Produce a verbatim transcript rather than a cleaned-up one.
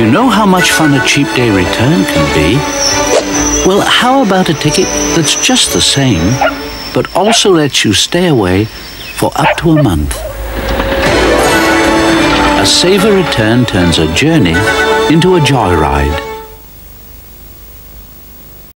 You know how much fun a cheap day return can be? Well, how about a ticket that's just the same, but also lets you stay away for up to a month? A saver return turns a journey into a joyride.